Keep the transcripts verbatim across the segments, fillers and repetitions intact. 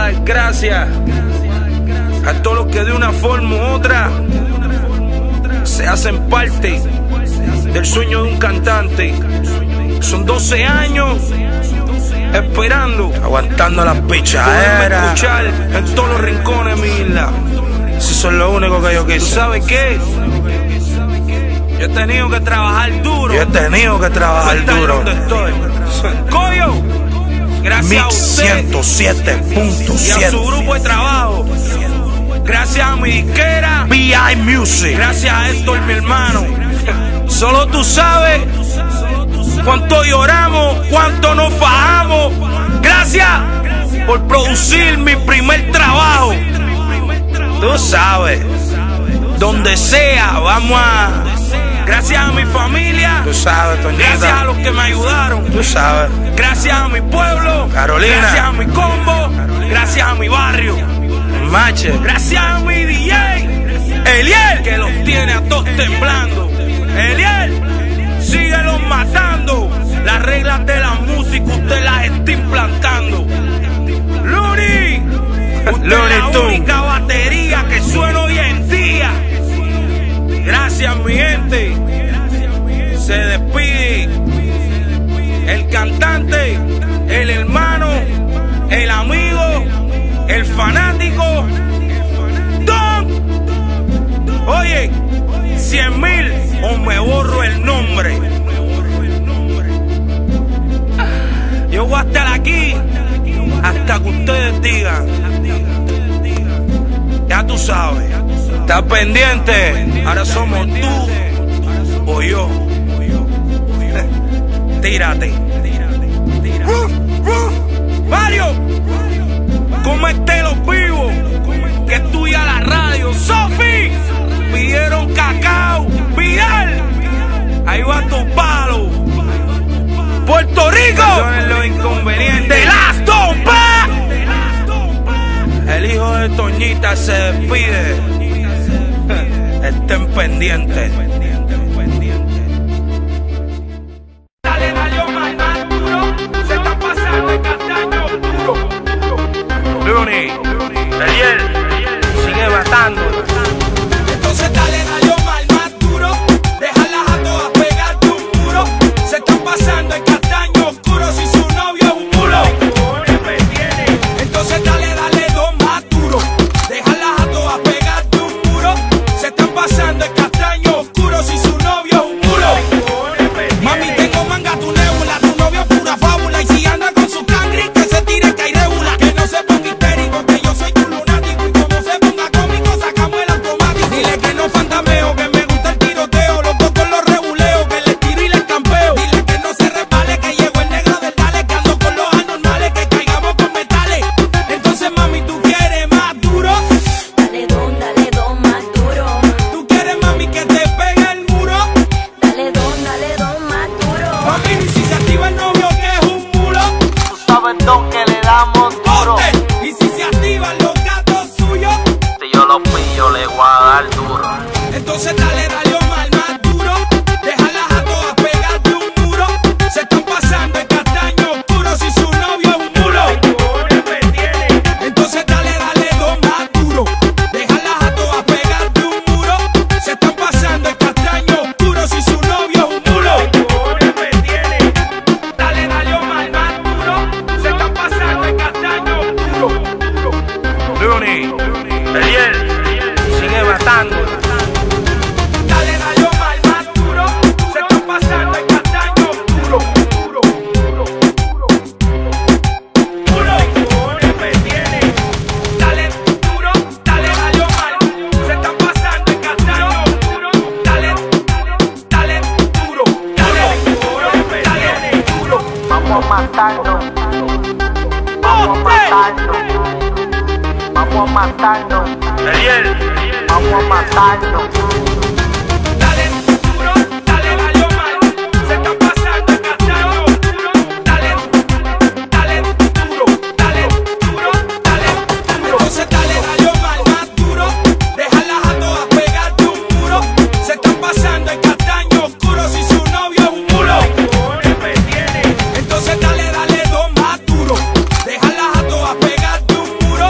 dar gracias a todos los que de una forma u otra se hacen parte del sueño de un cantante. Son doce años esperando, aguantando las pichaderas, escuchar en todos los rincones de mi isla. Si eso es lo único que yo quise. ¿Tú sabes qué? Yo he tenido que trabajar duro. Yo he tenido que trabajar duro. ¿Dónde estoy? Coyo, gracias a usted ciento siete punto siete y a su grupo de trabajo. Gracias a mi disquera B I Music. Gracias a Héctor, mi hermano. Solo tú sabes cuánto lloramos, cuánto nos fajamos. Gracias por producir mi primer trabajo. Tú sabes, donde sea, vamos a... Gracias a mi familia. Tú sabes, Toñita. Gracias a los que me ayudaron. Tú sabes. Gracias a mi pueblo. Carolina. Gracias a mi combo. Gracias a mi barrio. Mache. Gracias a mi D J Eliel, que los tiene a todos temblando. Eliel, síguelos matando. Las reglas de la música usted las está implantando. Looney, usted es la única batería que suena hoy en día. Gracias, mi gente. Se despide el cantante, el hermano, el amigo, el fanático, Don. Oye, cien mil o me borro el nombre. Yo voy a estar aquí hasta que ustedes digan. Ya tú sabes. ¿Estás pendiente? Ahora somos tú o yo. Tírate. Ruf, ruf. Mario, ¿cómo estén los vivos? Que estudia la radio. Sofi, pidieron cacao. Vidal, ahí va tu palo. Puerto Rico, son los inconvenientes. De las Topas. El hijo de Toñita se despide. Estén pendientes. Dale, dale, Omar, más duro. Se está pasando el castaño puro. Looney, Eliel, sigue matando. Entonces dale, dale, Omar, más duro. Déjalas a todas pegarte un muro. Se está pasando el castaño oscuro. Si su novio es un mulo. Entonces dale, dale, dos más duro. Déjalas a todas pegarte un muro. Se están pasando el castaño oscuro. Si su novio es un mulo. Mami, tengo manga tu nebula. Tu novio es pura fábula. Y si anda con su cangri, que se tire que hay regula. Que no se ponga histérico, que yo soy tu lunático. Y como se ponga cómico, sacamos el automático. Dile que no fantameo, que me gusta el tiroteo. Los dos con los reguleos, que les tiro y les campeo. Dile que no se resbale, que llegó el negro del dale. Que ando con los anormales, que caigamos con metales. Entonces, mami, ¿tú quieres más duro? Dale don, dale don, más duro. ¿Tú quieres, mami, que te pegue el muro? Dale don, dale don, más duro. Mami, ¿y si se activa el novio que es un mulo? Tú sabes, Don, que le damos duro. ¡Ponte! ¿Y si se activan los gatos suyos? Si yo lo pillo, le voy a dar duro. Entonces dale, dale, Omar, más duro. Déjalas a todas pegarte un muro. Se están pasando el castaño oscuro. Si su novio es un mulo. Entonces dale, dale, dos más duro. Déjalas a todas pegarte un muro. Se están pasando el castaño oscuro. Si su novio es un mulo. Dale, dale, Omar, más duro. Se están pasando el castaño oscuro. Looney, Eliel, sigue matando. Dale, dale, Omar, más duro. Se están pasando el castaño oscuro. Duro, duro, duro, duro. Dale, duro, dale, dale, Omar. Se están pasando el castaño oscuro. Dale, dale, duro, dale, duro, dale, duro. Vamos a matarnos. Vamos a matarnos. Vamos a matarnos. Eliel, Vamos a matarnos. dale, duro, dale, dale, Omar. Se están pasando el castaño oscuro. Dale, dale, duro, dale, duro, dale, duro. Entonces dale, dale, Omar, más duro. Déjalas a todas pegarte un muro. Se están pasando el castaño oscuro. Si su novio es un mulo. Entonces dale, dale, dos más duro. Déjalas a todas pegarte un muro.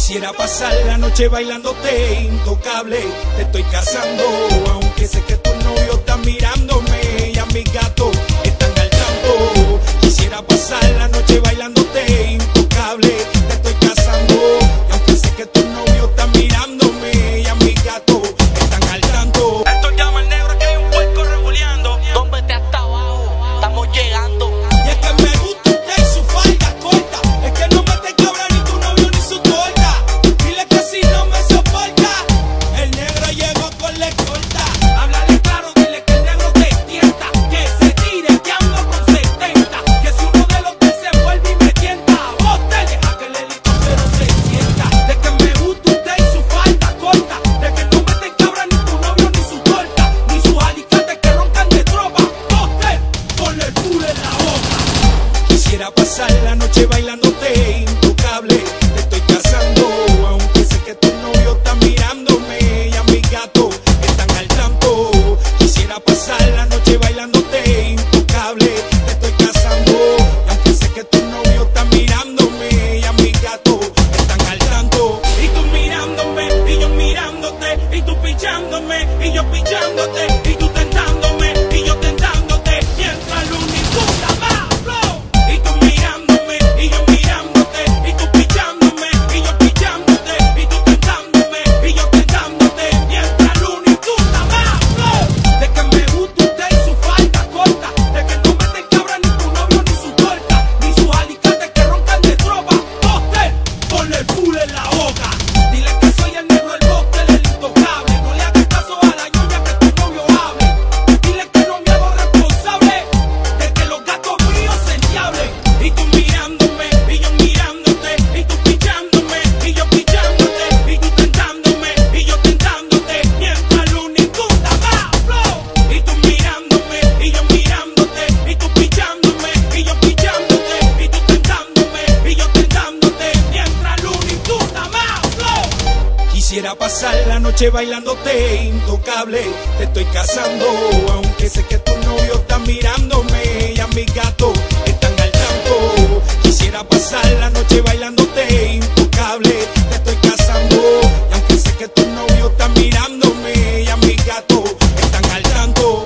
Quisiera pasar la noche bailándote intocable. Te estoy casando, aunque sé que tu novio está mirándome y a mis gatos están al tanto. Quisiera pasar la noche bailándote intocable. Te estoy casando, aunque sé que tu novio está mirándome y a mis gatos están al tanto. Esto llama el negro, que hay un puerco rebuleando. Tómbete hasta abajo, estamos llegando. Y es que me gusta usted y su falda corta. Es que no me te cabra ni tu novio ni su torta. Dile que si no me soporta, el negro llegó con la escolta. Háblale claro, dile que el negro te tienta. Que se tire, que ando con setenta. Que si uno de los tres se vuelve y me tienta, vos te deja que el helicóptero se sienta. De que me gusta usted y su falda corta. De que no me te cabra ni tu novio ni su torta. Ni sus alicates que roncan de tropa. Vos te con el culo en la boca. Quisiera pasar la noche bailándote intocable. Te estoy casando, aunque sé que tu novio está mirándome y a mis gatos están al tanto. Quisiera pasar la noche bailándote intocable. Te estoy casando, aunque sé que tu novio está mirándome y a mis gatos están al tanto. Y tú mirándome y yo mirándote, y tú pichándome y yo pichándote, y tú tentándome y yo tentándote, mientras el único más flow. Y tú mirándome y yo mirándote, y tú pichándome y yo pichándote, y tú tentándome y yo tentándote, mientras el único más flow. De que me gusta usted y su falda corta. De que no me te cabra ni tu novio ni su torta. Ni sus alicates que roncan de tropa. Poster, ponle el full en la boca. Dile que soy el negro, el bosque, el intocable. No le hagas caso a la ñoña que tu novio hable. Dile que no me hago responsable de que los gatos míos se endiablen. Y tú mirándome y yo mirándote, y tú pichándome y yo pichándote, y tú tentándome y yo tentándote, mientras el único más flow. Y tú mirándome y yo mirándote, y tú pichándome y yo pichándote, y tú tentándome y yo tentándote, mientras el único más flow. Quisiera pasar la noche bailándote intocable. Te estoy casando, aunque sé que tu novio está mirándome y a mis gatos están al tanto. Quisiera pasar la noche bailándote intocable. Te estoy casando, y aunque sé que tu novio está mirándome y a mis gatos están al tanto.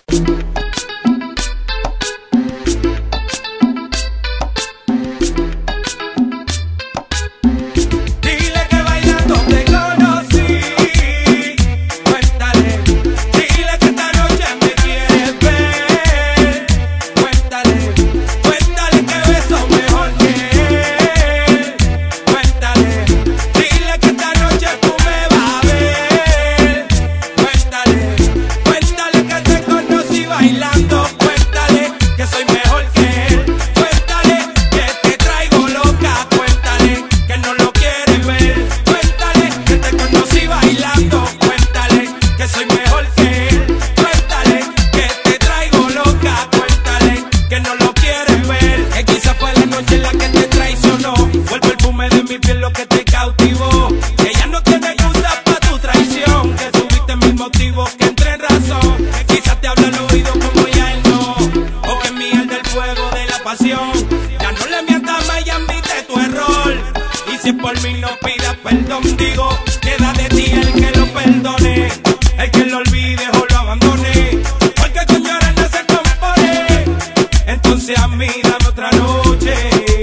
Dile que bailando te conocí. Cuéntale, dile que esta noche me quieres ver. Cuéntale, cuéntale que beso mejor que él. Cuéntale, dile que esta noche tú me vas a ver. Cuéntale, cuéntale que te conocí bailando. Cuéntale que soy mejor que él. Cuéntale que te traigo loca. Cuéntale que no lo quieres ver. Cuéntale que te conocí bailando. Cuéntale que soy mejor que él. Cuéntale que te traigo loca. Cuéntale que no lo quieres ver. Que quizá fue la noche en la que te traicionó. Fue el perfume de mi piel lo que te cautivó. Que ella no tiene excusa pa' tu traición. Que tuviste mil motivos que entre en razón. Que quizás te habla al oído como ya él no. O que mierda el fuego de la pasión. Ya no le mientas más y admite tu error. Y si por mí no pidas perdón, digo, queda de ti el que lo perdone. El que lo olvide o lo abandone. Porque con llorar no se compone. Entonces a mí dame otra noche.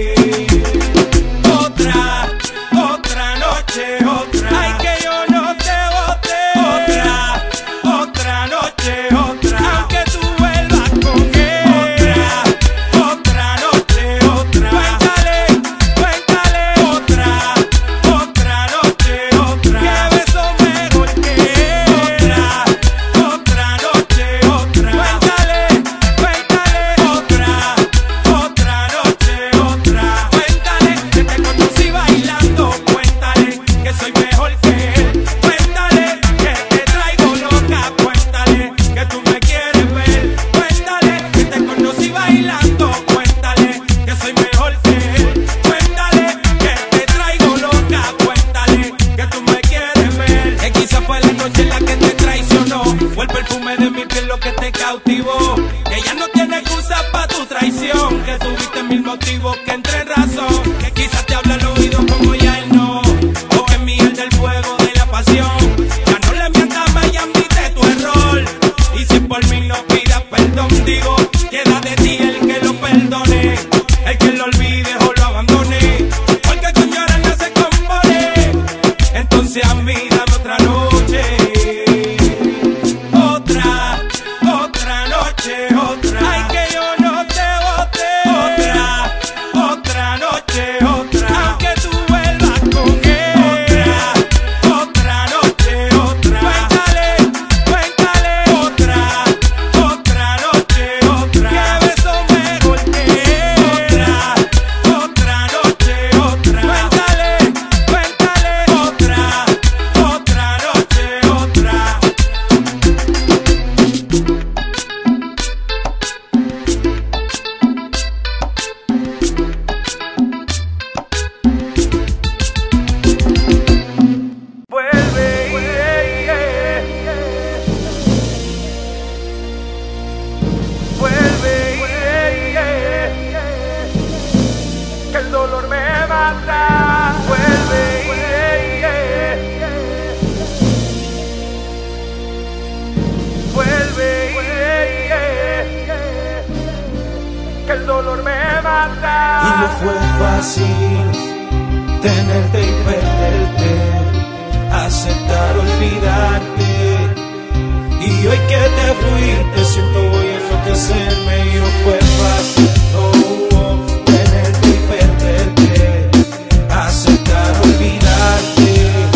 Otra, otra noche, otra. Ay, que yo no te bote. Otra, otra noche, otra. Aunque tú vuelvas con él. Otra, otra noche, otra. Cuéntale, cuéntale. Otra, otra noche, otra. Que beso mejor no fue fácil tenerte y perderte, aceptar olvidarte. Y hoy que te fuiste siento voy a enloquecerme y no fue fácil, no, tenerte y perderte, aceptar olvidarte.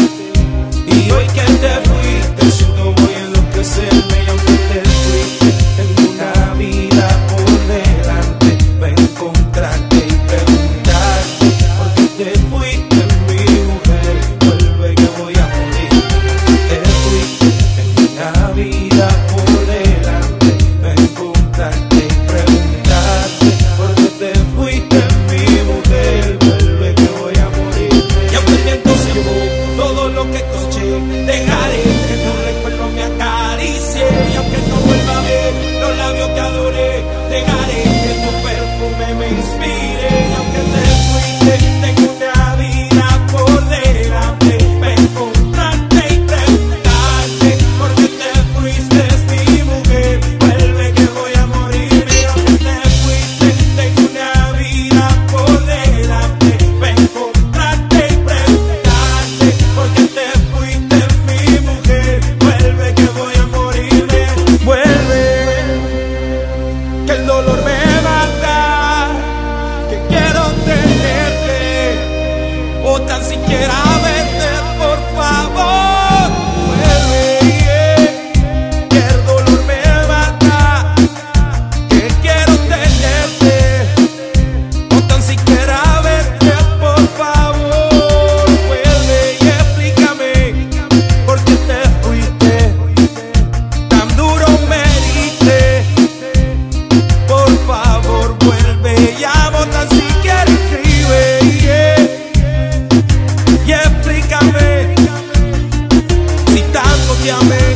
Y hoy que te fuiste siento voy a enloquecerme y aunque te fuiste tengo una vida por delante para encontrarte y preguntarte por qué te fuiste mi mujer, vuelve que voy a morir. Te fuiste tengo una vida por delante para encontrarte y preguntarte por qué te fuiste mi mujer, vuelve que voy a morir. Y aunque el viento se llevó todo lo que escuché, dejaré que tu recuerdo me acaricie. Y aunque no vuelva a ver los labios que adoré, dejaré que tu perfume me inspire. Y aunque te fuiste, tengo una vida por delante para encontrarte y preguntarte por qué te fuiste mi mujer, vuelve que voy a morir. Y aunque te fuiste, tengo una vida por delante para encontrarte y preguntarte por qué te fuiste mi mujer, vuelve que voy a morirme. Vuelve, que el dolor me mata, que quiero tenerte o tan siquiera verte, por favor. Vuelve, yeah, que el dolor me mata, que quiero tenerte o tan siquiera verte, por favor. Vuelve y explícame por qué te fuiste, tan duro me heriste. Por favor vuelve, llamo tan siquiera escribe, yeah. Y explícame si tanto te amé,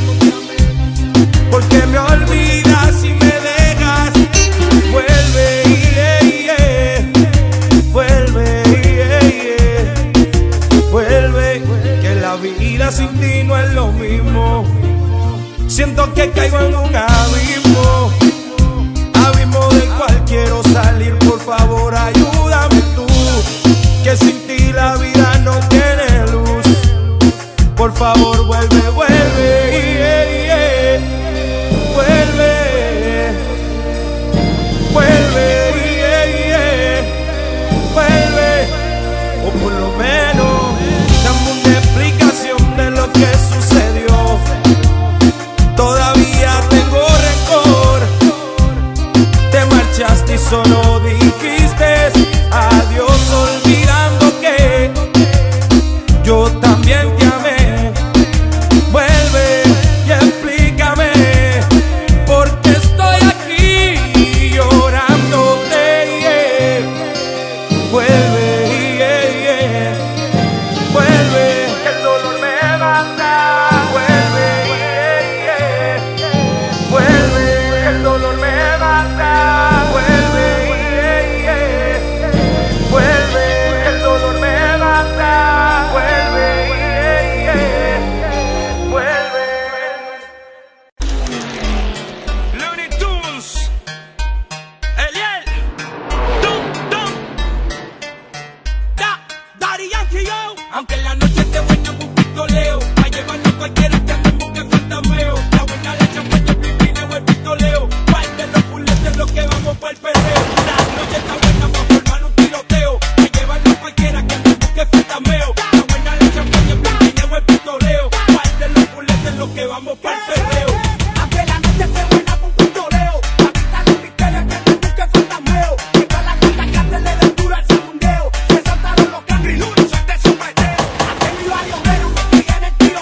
porque me olvidas y me dejas. Vuelve, yeah, yeah. Vuelve, yeah, yeah. Vuelve, que la vida sin ti no es lo mismo. Siento que caigo en un abismo, abismo del cual quiero salir. Por favor ayúdame tú, que sin ti la vida no tiene luz. Por favor vuelve, vuelve, yeah, yeah. Vuelve, vuelve, yeah, yeah. Vuelve, o por lo menos dame una explicación de lo que sucedió. Todavía tengo rencor, te marchaste y solo dijiste adiós, olvidando que yo también te amé. Vuelve y explícame por qué estoy aquí llorándote, yeah. Vuelve, yeah, yeah. Vuelve, que el dolor me mata. Vuelve, yeah, yeah. Vuelve, que el dolor me mata. Vuelve, yeah, yeah. Vuelve, que el dolor me mata. Vuelve, yeah, yeah. Vuelve. Looney Tunes, Eliel, Dum Dum, Da, Daddy Yankee, yo. Aunque la noche esté buena, un pistoleo, a llevarlo cualquiera que ande en busca de fantasmeo. La buena, la champaña, el pipine o el pistoleo, par de los puletes los que vamos pa'l perreo. La noche está buena pa' formar un tiroteo, a llevarlo cualquiera que ande en busca de fantasmeo. La buena, la champaña, el pipine o el pistoleo, par de los puletes los que vamos pa'l perreo. Aunque la noche esté buena por un pistoleo, pa' quitar los misterios que te busque fantasmeo. Que todas las cartas que antes le den duro al segundeo, se soltaron los cangriluros, suelte su peteo. Aquel mi barrio menos, y en el tiro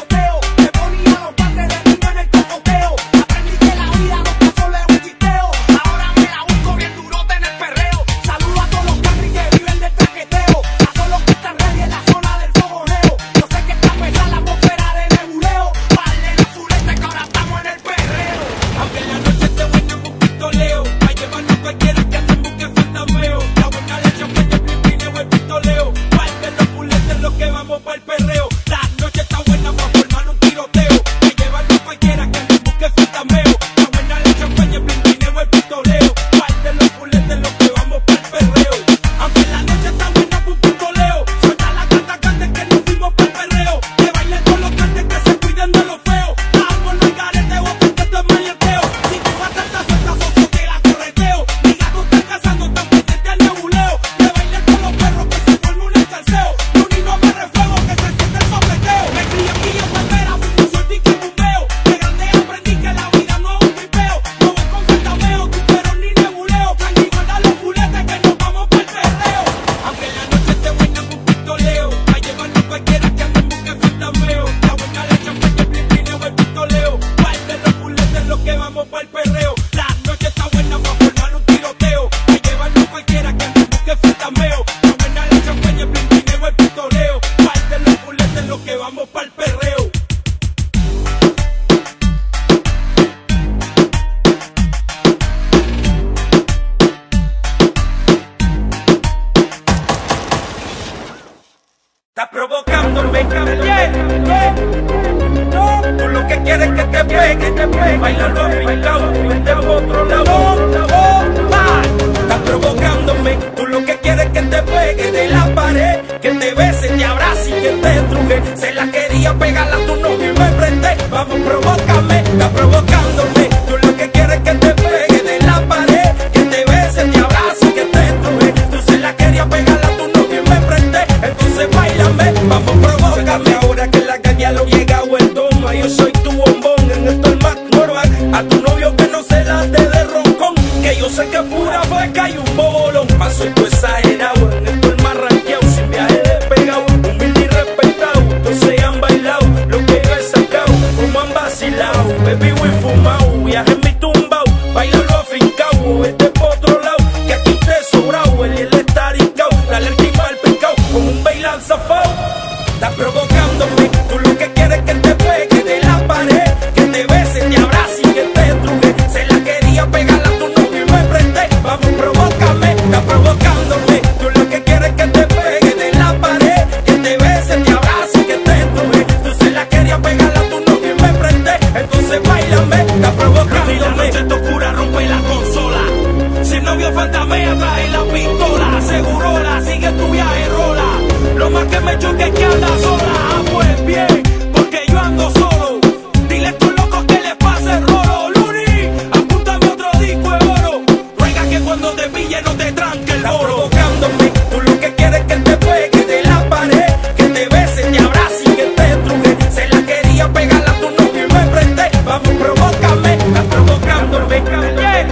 Estás provocándome, yeah, yeah. No, tú lo que quieres es que te pegue, te pegue. Bailalo afincao, vete por otro lado, va. Estás provocándome, tú lo que quieres es que te pegue de la pared, que te bese, te abrace y que te truje. Se la quería pegar a tu novio y me prendé. Vamos, provócame, estás provocándome. Tú lo que quieres es que te pegue de la pared, que te bese, te abrace y que te truje. Tú se la querías pegar a tu novio y me prendé. Entonces bailame, vamos, provócame. Ahora que la calle lo llegado el toma, yo soy tu bombón, en esto el más normal. A tu novio que no se la dé de roncón, que yo sé que pura beca y un bolón. Paso esto exagerado, en esto el más ranqueado, sin viaje despegado, humilde y respetado. Entonces han bailado lo que yo he sacado, como han vacilado, bebido y fumado, viaje en mi tumbao, bailalo afincao, vete por otro lado, que aquí te he sobrado, el hielo está aricao, dale el timba al picao, con un bailan zafao. Estás provocándome, tú lo que quieres es que te pegue de la pared, que te bese, te abrace y que te truje. Se la quería pegar a tu novio y me prendé. Vamos, provócame, estás provocándome, tú lo que quieres es que te pegue de la pared, que te bese, te abrace y que te truje. Tú se la quería pegar a tu novio y me prendé. Entonces bailame, estás provocándome. La noche te oscura, rompe la consola. Si el novio fantamea, trae la pistola. Asegurola, sigue tu viaje, rola. Lo más que me choque es que anda sola. Ah, pues bien, porque yo ando solo. Dile a estos locos que les pase el rolo. Luni, apúntame otro disco de oro. Ruega que cuando te pille no te tranque el bolo. Provocándome, tú lo que quieres es que te pegue de la pared, que te bese, te abrace y que te truje. Se la quería pegar a tu novio y me prendé. Vamos, provócame, estás provocándome, yeah.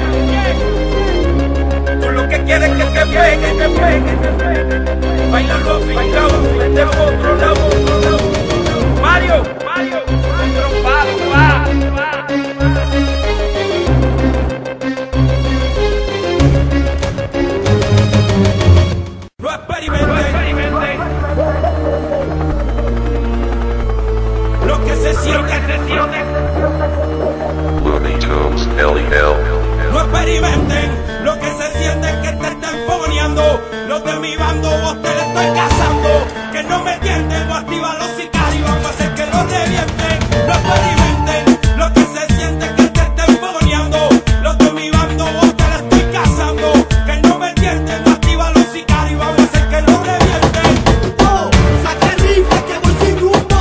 Tú lo que quieres es que te pegue, te pegue, te pegue. Bailalo afincao, vete por otro lado. Mario, Mario, Mario, palo, va, va. Lo experimenté, lo que se siente, se siente. Looney Tunes, L E L. No experimenten, lo que se siente es que te están fogoneando. Los de mi bando vos te le estoy cazando. Que no me tienten, o activa los sicarios, vamos a hacer que los revienten. No experimenten, lo que se siente es que te estén fogoneando. Los de mi bando vos te le estoy cazando. Que no me tienten, o activa los sicarios, vamos a hacer que los revienten. Oh, saqué rifle que voy sin rumbo,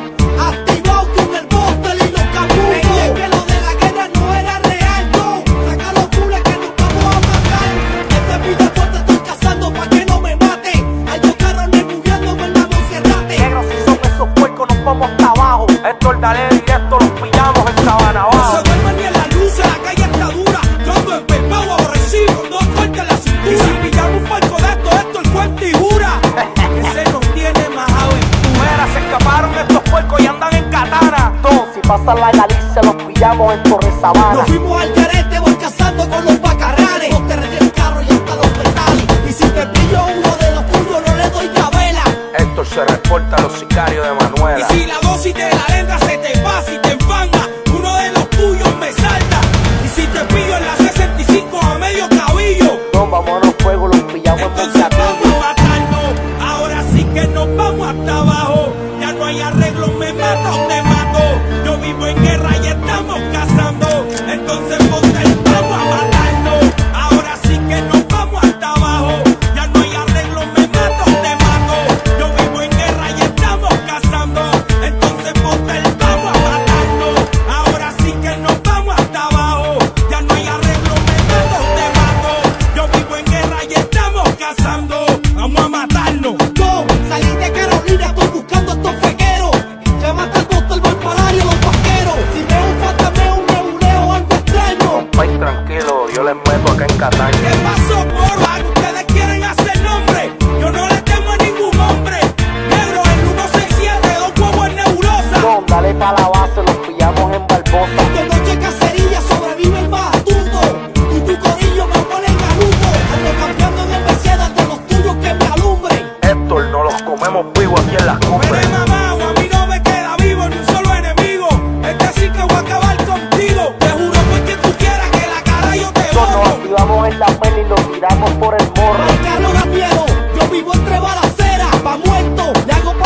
activado con el bótel y los caputos. Pensé que lo de la guerra no era real, no. Saca los cules que nos vamos a matar. Este video fuerte estoy cazando pa' que no me mate. Hay dos carros refugiándome en la Monserrate. Negro, si son esos puercos nos vamos hasta abajo. Esto es dale directo, los pillamos en Sabana No abajo. se duerman ni en la luz, la calle está dura. Yo ando empepado, aborrecido, dos fuertes en la cintura. Y si pillamos un palco de esto, esto el cuento y jura. Ese nos tiene majado en Fuera, se escaparon estos puercos y andan en katana. Todos, si pasan la nariz, se los pillamos en Torre Sabana. Nos fuimos al carete, voy cazando con los bacarrales. Los terrenos del carro y hasta los metales. Y si te pillo uno de los tuyos, no le doy cabela. Héctor se reporta a los sicarios de Y Manuela. si la dosis de la lenda se te pasa y te enfanga, uno de los tuyos me salta. Y si te pillo en la sesenta y cinco a medio cabillo, No, vámonos fuego, los pillamos en entonces vamos Moncatillo. a matarnos. Ahora sí que nos vamos hasta abajo. Ya no hay arreglo, me mato o te mato. Yo vivo en guerra y estamos cazando. Entonces ponte el vamos a matarnos. Ahora sí que nos vamos hasta abajo. Ya no hay arreglo, me mato o te mato. Yo vivo en guerra y estamos cazando. Entonces ponte el vamos a matarnos. Ahora sí que nos vamos hasta abajo. Ya no hay arreglo, me mato o te mato. Yo vivo en guerra y estamos cazando. Vamos a matarnos. Yo salí de Carolina, estoy buscando a estos fequeros. Llámate al bótel, Valparario, los vaqueros. Si veo un fantameo, un nebuleo, algo extraño. País tranquilo, yo les meto acá en Cataña. ¿Qué pasó, porra? Ustedes quieren hacer nombre. Yo no le temo a ningún hombre. Negro, el uno seis siete, dos huevos en nebulosa. No, dale pa' la base, los pillamos en Barbosa. De noche cacería, sobrevive el más astuto. Y tu corillo me pone en ganuto. Ando cambiando en el Mercedes de los tuyos que me alumbren. Héctor, no los comemos vivos aquí en las Me cumbres. he mamado, a mí no me queda vivo ni un solo enemigo. Este sí que voy a acabar contigo. Te juro por quien tú quieras que la cara yo te Nosotros nos borro. activamos en la peli y los tiramos por el morro. Ay, Carlos da miedo, yo vivo entre balaceras. Pa' muerto, le hago pa'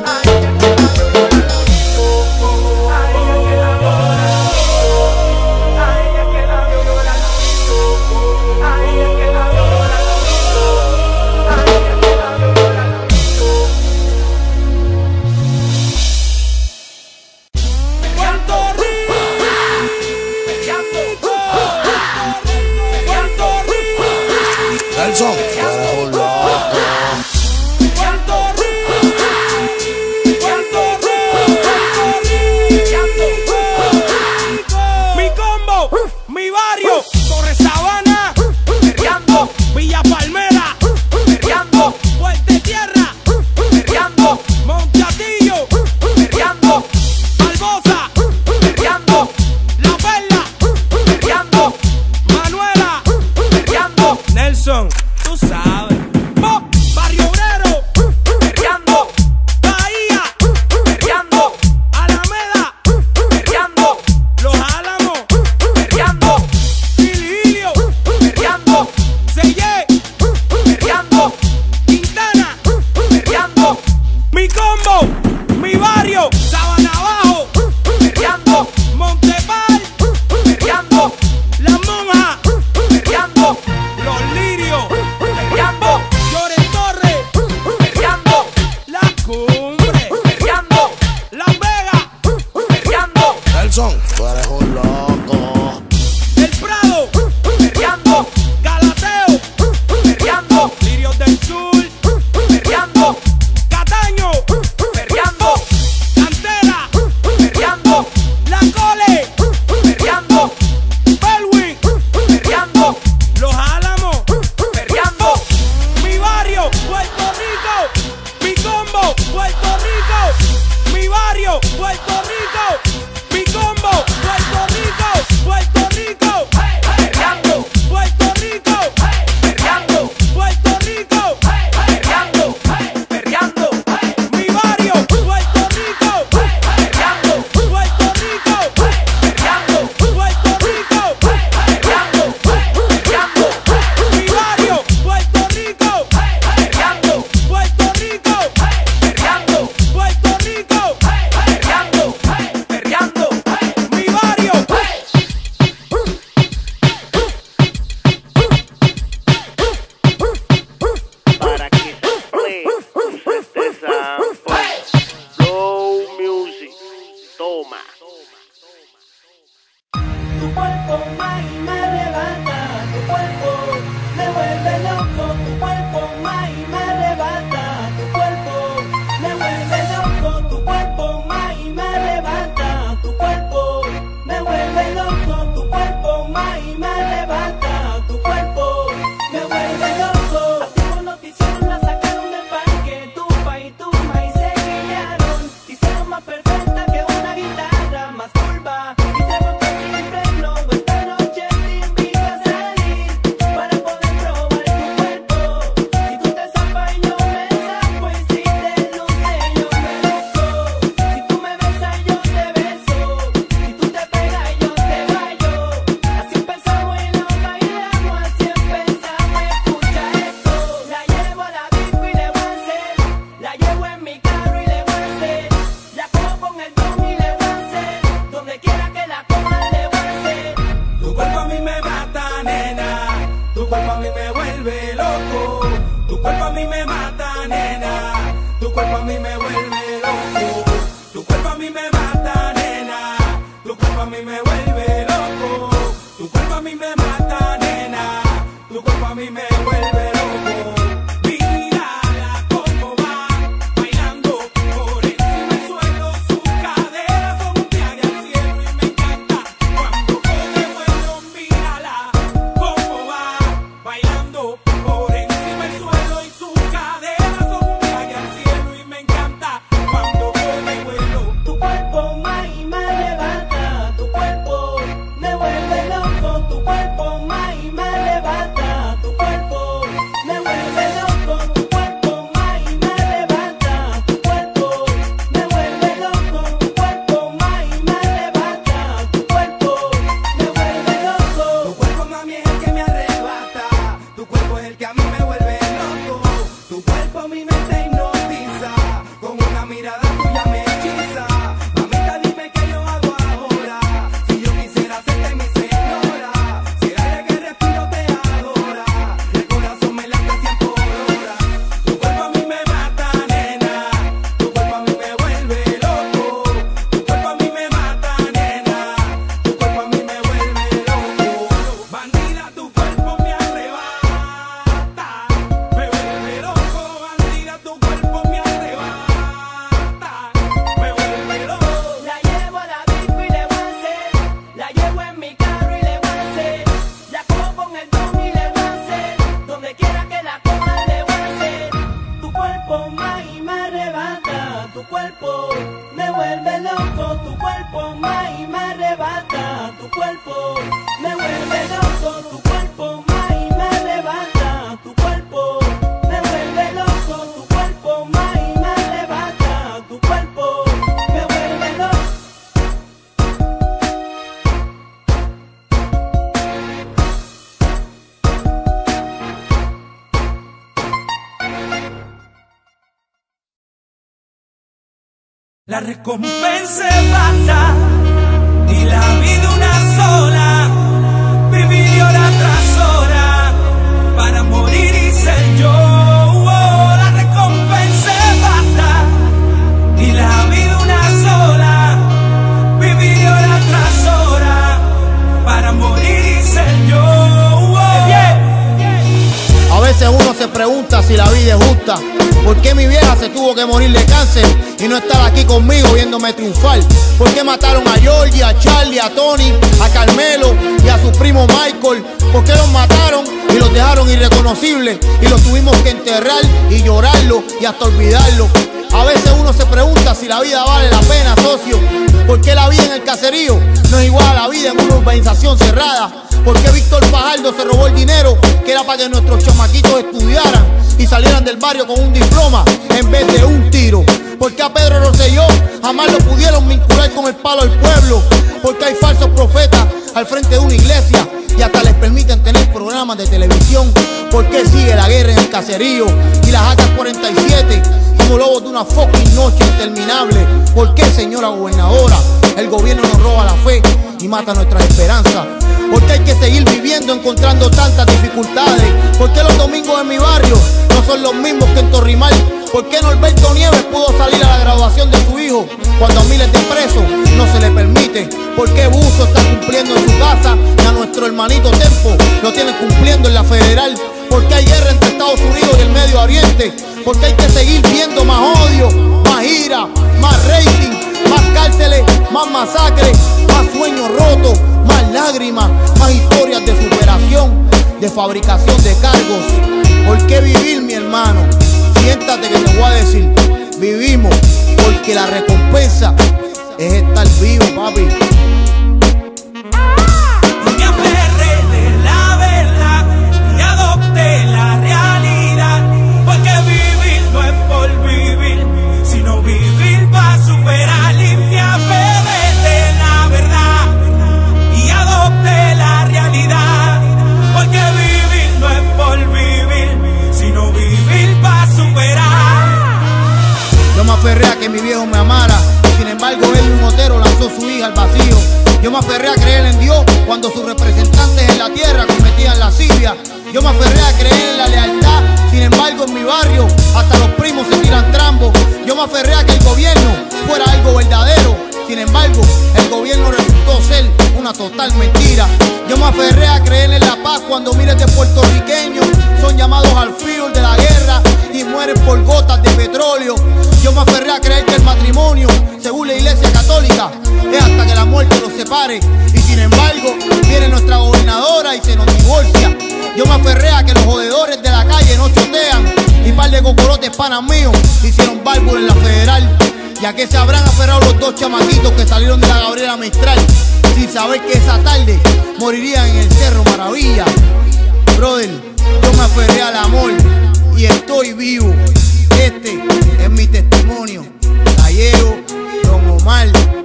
Nelson, tú eres un loco. Mi combo, mi barrio, Torre Sabana, perreando, Villa Palmera, perreando, Fuerte Tierra, perreando, Monteatillo, perreando, Barbosa, perreando, La Perla, perreando, Manuela, perreando, Nelson, tú sabes, Pop, Barrio Obrero, perreando, Bahía, perreando, Alameda, perreando, Los Álamos, perreando, Virgilio, perreando, Seye, perreando, Quintana, perreando, mi combo, mi barrio, Sabana Abajo, perreando, Montepal, perreando, Las Monjas, perreando, Los Lirios. cuerpo a mí me vuelve loco. Tu cuerpo a mí me mata, nena. Tu cuerpo a mí me vuelve loco. Tu cuerpo a mí me mata, nena. Tu cuerpo a mí me vuelve loco. Tu cuerpo a mí me mata, nena. Tu cuerpo a mí me vuelve loco. Mírala cómo va, bailando por encima del suelo. Sus caderas son un viaje al cielo y me encanta cuando coge vuelo. Mírala cómo va, bailando por encima del suelo y sus caderas son un viaje al cielo y me encanta cuando coge vuelo. Tu cuerpo más y más levanta, tu cuerpo me vuelve loco, tu cuerpo más y más levanta, tu cuerpo me vuelve loco, tu cuerpo más y más levanta, tu cuerpo me vuelve loco, tu cuerpo más y más levanta, tu cuerpo me vuelve loco. Tu cuerpo, mami, es el que me arrebata. Tu cuerpo es el que a mí me vuelve loco. Tu cuerpo mi mente hipnotiza. Con una mirada tuya me hechiza. Mamita, dime qué yo hago ahora. Si yo quisiera serte mi señora. Si el aire que respiro te adora. El corazón me late cien por hora. Tu cuerpo a mí me mata, nena. Tu cuerpo a mí me vuelve loco. Tu cuerpo a mí me mata, nena. Tu cuerpo a mí me vuelve loco. Bandida, tu cuerpo me arrebata. Me vuelve loco, bandida, tu cuerpo me arrebata. Me vuelve loco. La llevo a la disco y le voy a hacer, la llevo en mi carro y le voy a hacer, la cojo con el don y le voy a hacer, donde quiera que la coja le voy a hacer. Tu cuerpo más y más arrebata, tu cuerpo me vuelve loco, tu cuerpo más y más arrebata, tu cuerpo me vuelve loco, tu cuerpo más y más arrebata, tu cuerpo me vuelve loco, tu cuerpo más y más arrebata, tu cuerpo me vuelve loco. La recompensa es basta y la vida una sola. Vivir hora tras hora para morir y ser yo. Oh, la recompensa es basta y la vida una sola. Vivir hora tras hora para morir y ser yo. Oh, A veces uno se pregunta si la vida es justa. ¿Por qué mi vieja se tuvo que morir de cáncer y no estar aquí conmigo viéndome triunfar? ¿Por qué mataron a Georgie, a Charlie, a Tony, a Carmelo y a su primo Michael? ¿Por qué los mataron y los dejaron irreconocibles y los tuvimos que enterrar y llorarlo y hasta olvidarlo? A veces uno se pregunta si la vida vale la pena, socio. ¿Por qué la vida en el caserío no es igual a la vida en una urbanización cerrada? ¿Por qué Víctor Fajardo se robó el dinero que era para que nuestros chamaquitos estudiaran y salieran del barrio con un diploma en vez de un tiro? ¿Por qué a Pedro Rosselló jamás lo pudieron vincular con el palo al pueblo? ¿Por qué hay falsos profetas al frente de una iglesia y hasta les permiten tener programas de televisión? ¿Por qué sigue la guerra en el caserío y las A K cuarenta y siete como lobos de una fucking noche interminable? ¿Por qué, señora gobernadora, el gobierno nos roba la fe y mata nuestras esperanzas? ¿Por qué hay que seguir viviendo encontrando tantas dificultades? ¿Por qué los domingos en mi barrio no son los mismos que en Torrimal? ¿Por qué Norberto Nieves pudo salir a la graduación de su hijo cuando a miles de presos no se le permite? ¿Por qué Buzo está cumpliendo en su casa y a nuestro hermanito Tempo lo tienen cumpliendo en la federal? ¿Por qué hay guerra entre Estados Unidos y el Medio Oriente? ¿Por qué hay que seguir viendo más odio, más ira, más rating, más cárceles, más masacres, más sueños rotos, más lágrimas, más historias de superación, de fabricación de cargos? ¿Por qué vivir, mi hermano? Siéntate que te voy a decir, vivimos porque la recompensa es estar vivo, papi. Me aferré de la verdad y adopté la realidad, porque vivir no es por vivir, sino vivir para superar. Y me aferré de la verdad y adopté la realidad, porque vivir no es por vivir, sino vivir para superar. Yo me aferré a que mi viejo me amara, sin embargo él, un motero, lanzó su hija al vacío. Yo me aferré a creer en Dios cuando sus representantes en la tierra cometían lascivia. Yo me aferré a creer en la lealtad, sin embargo en mi barrio hasta los primos se tiran trambos. Yo me aferré a que el gobierno fuera algo verdadero, sin embargo el gobierno resultó ser una total mentira. Yo me aferré a creer en la paz cuando miles de puertorriqueños son llamados al field de la guerra y mueren por gotas de petróleo. Yo me aferré a creer que el matrimonio, según la iglesia católica, es hasta que la muerte los separe, y sin embargo viene nuestra gobernadora y se nos divorcia. Yo me aferré a que los jodedores de la calle no chotean y par de cocorotes panas míos hicieron bárbaro en la federal. Ya que se habrán aferrado los dos chamaquitos que salieron de la Gabriela Mistral sin saber que esa tarde morirían en el Cerro Maravilla. Brother, yo me aferré al amor y estoy vivo. Este es mi testimonio. Gallego, Don Omar.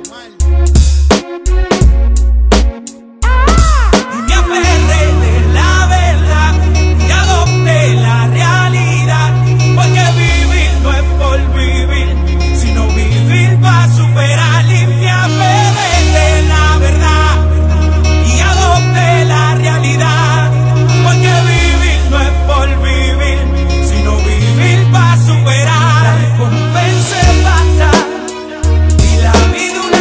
Y me aferré de la verdad y adopté la realidad, porque vivir no es por vivir, sino vivir para superar. Y me aferré de la verdad y adopté la realidad, porque vivir no es por vivir, sino vivir para superar. La recompensa es basta y la vida una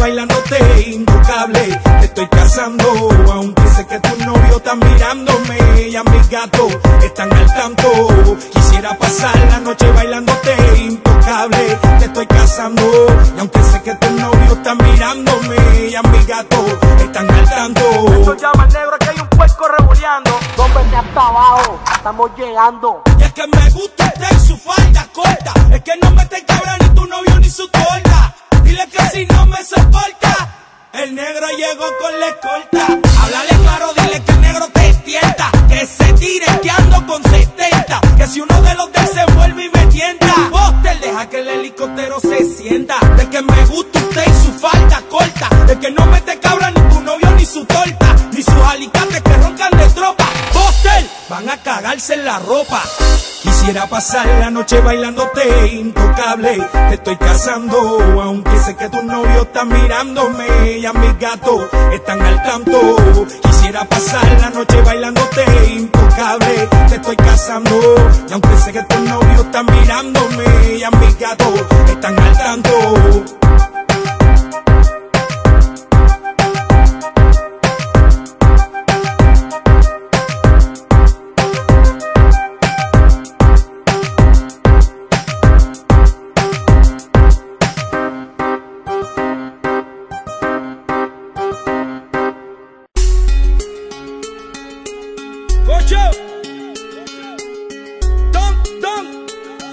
bailándote intocable. Te estoy casando, aunque sé que tu novio está mirándome. Y mis gatos están al tanto. Quisiera pasar la noche bailándote intocable. Te estoy casando, y aunque sé que tu novio está mirándome. Y mis gatos están al tanto. Esto llama al negro, que hay un puerco revoleando. Tómate hasta abajo, estamos llegando. Y es que me gusta usted y su falda corta. Es que no me te cabra ni tu novio ni su torta. Dile que si no me soporta, el negro llegó con la escolta. Háblale claro, dile que el negro te tienta. Que se tire que ando con setenta. Que si uno de los de se envuelve y me tienta. Buster, deja que el helicóptero se sienta. De que me gusta usted y su falda corta. De que no me te cabra ni tu novio ni su torta. Ni sus alicates que roncan de tropa. Buster, van a cagarse en la ropa. Quisiera pasar la noche bailándote intocable. Te estoy casando, aunque sé que tu novio está mirándome. Y a mis gatos están al tanto. Quisiera pasar la noche bailándote intocable. Te estoy casando, y aunque sé que tu novio está mirándome. Y a mis gatos están al tanto. Don, don.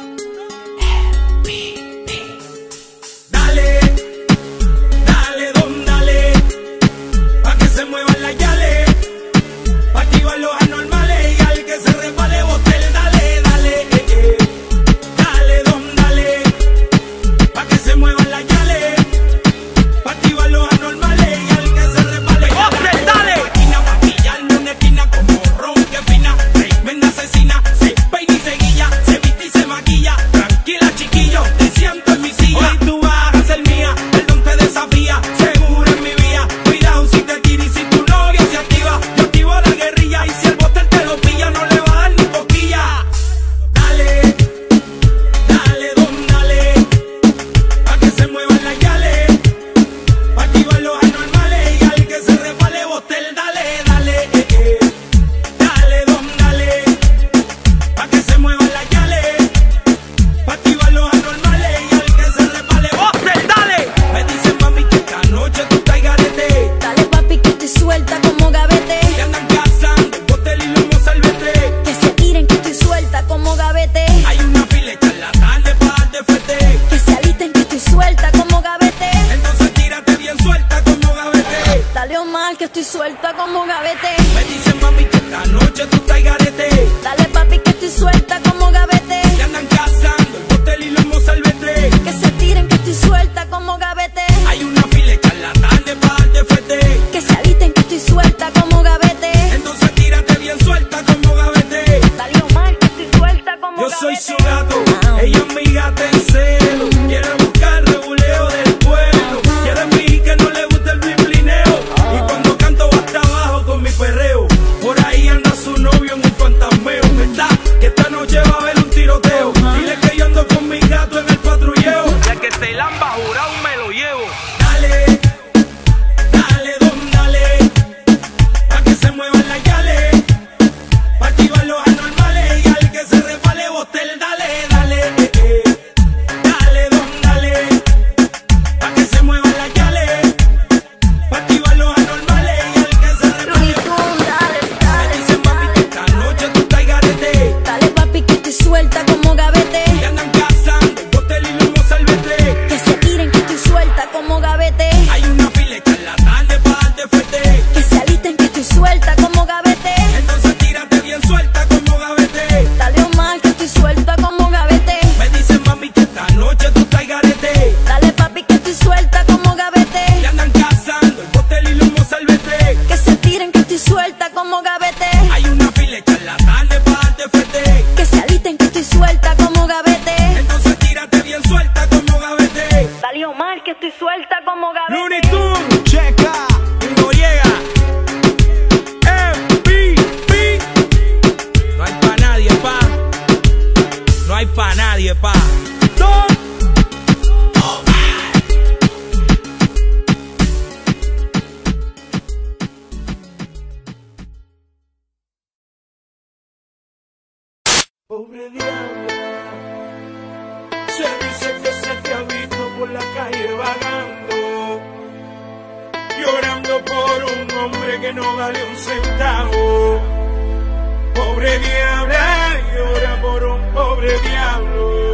Dale, dale, don, dale. Pa' que se muevan las yales. Pa' activar los anormales. Y al que se resbale, botel, dale, dale. Eh, eh. Dale, don, dale. Pa' que se muevan las yales. Pa' activar los anormales. Y al que se resbale, botel, dale. Esquina, pa' pillarle una esquina como ron que fina. Tremenda asesina, se peina y se guilla, se viste y se maquilla. Tranquila, chiquillo, te siento en mi silla. Hoy tú vas a ser mía, el don te desafía. Seguro en mi vía, cuidado si te tira y si tu novio se activa. Yo activo la guerrilla y si el botel te lo pilla, no le va a dar ni cosquilla. Dale, dale, don, dale. Pa' que se muevan las yales. Pa' activar los anormales y al que se resbale, botel, dale, dale. Eh, eh. Dale, don, dale. Pa' que se muevan las yales. Pa' activar los anormales y al que se resbale, botel, dale. Me dicen mami que esta noche tú estás garete. Dale papi que estoy suelta como gavete. Que andan cazando el botel y lomo salvete. Que se tiren que estoy suelta como gavete. Hay una fila hecha en la tarde pa' darte fete. Que se alisten que estoy suelta como gavete. Entonces tírate bien suelta como gavete. Dale Omar que estoy suelta como gavete. Me dicen mami que esta noche tú estás garete. Dale papi que estoy suelta como gavete. Que andan cazando el botel y lomo salvete. Que se tiren que estoy suelta como gavete. Hay una fila hecha en la tarde pa' darte fete. Que se alisten que estoy suelta como gavete. Entonces tírate bien suelta como gavete. Dale Omar que estoy suelta como Yo gavete. soy su gato, ella es mi gata en celo. Quiere buscar reguleo del pueblo. Quiere fingir que no le gusta el biplineo. Y cuando canto va hasta abajo con mi perreo. Por ahí anda su novio pobre diabla. Se dice que se te ha visto por la calle vagando, llorando por un hombre que no vale un centavo. Pobre diabla, llora por un pobre diablo.